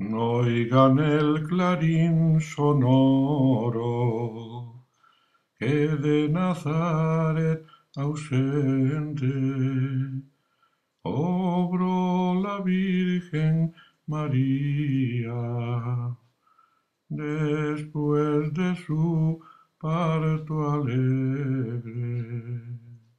Oigan el clarín sonoro que de Nazaret ausente obró la Virgen María después de su parto alegre.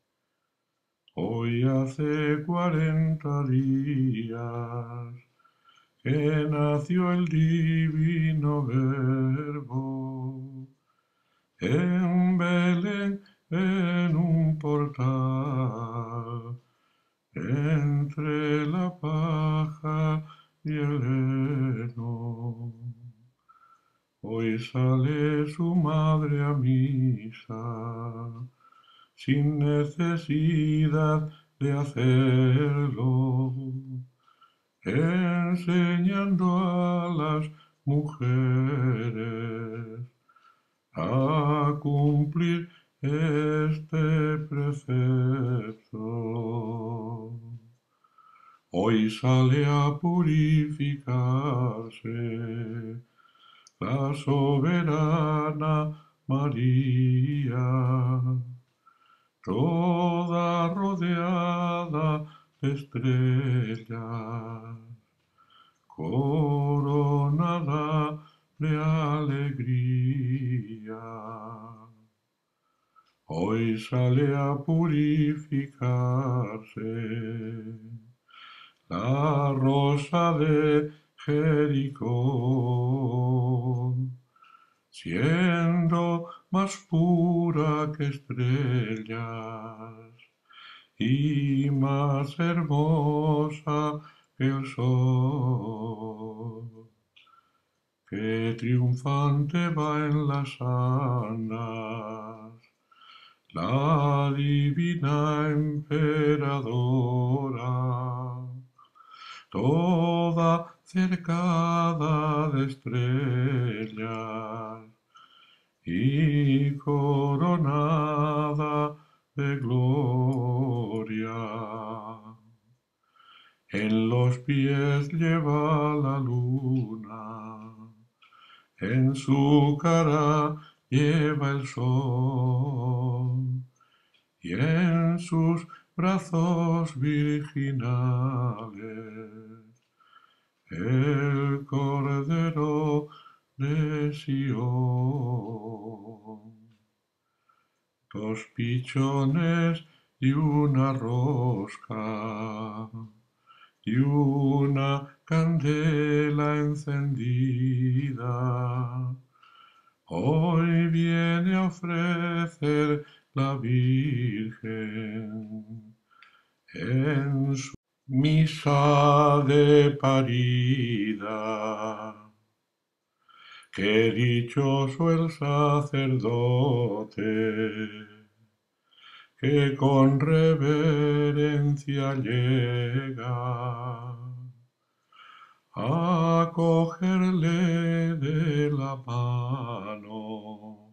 Hoy hace 40 días que nació el divino Verbo en Belén, en un portal, entre la paja y el heno. Hoy sale su madre a misa, sin necesidad de hacerlo, enseñando a las mujeres a cumplir este precepto. Hoy sale a purificarse la soberana María, toda rodeada de estrellas, coronada de alegría. Hoy sale a purificarse la rosa de Jericó, siendo más pura que estrellas y más hermosa que el sol, que triunfante va en las andas, la divina emperadora, toda cercada de estrellas y coronada de gloria. En los pies lleva la luna, en su cara lleva el sol, y en sus brazos virginales el Cordero de Sion. Dos pichones y una rosca y una candela encendida. Hoy viene a ofrecer la Virgen en su misa de parida. Qué dichoso el sacerdote que con reverencia llega a cogerle de la mano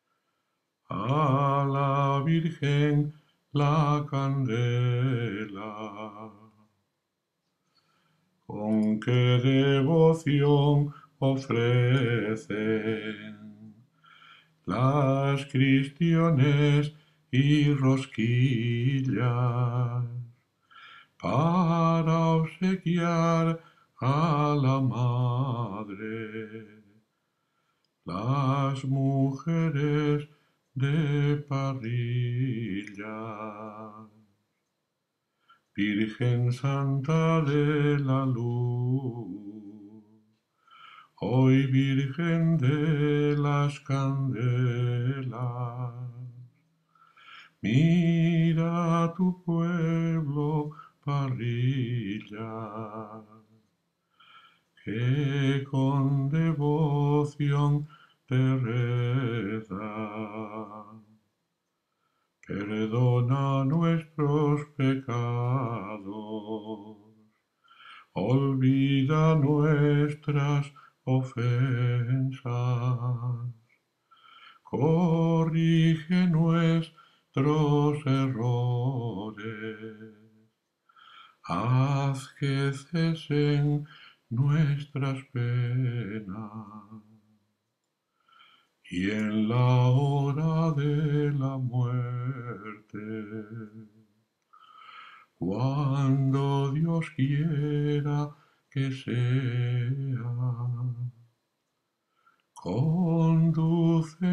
a la Virgen la candela. Con qué devoción ofrecen las cristianes y rosquillas para obsequiar a la madre, las mujeres de parrilla. Virgen Santa de la Luz, hoy Virgen de las Candelas, mira a tu pueblo parrilla, que con devoción te reza. Perdona nuestros pecados, olvida nuestras ofensas, corrige nuestros errores, haz que cesen nuestras penas, y en la hora de la muerte, cuando Dios quiera que sea, conduce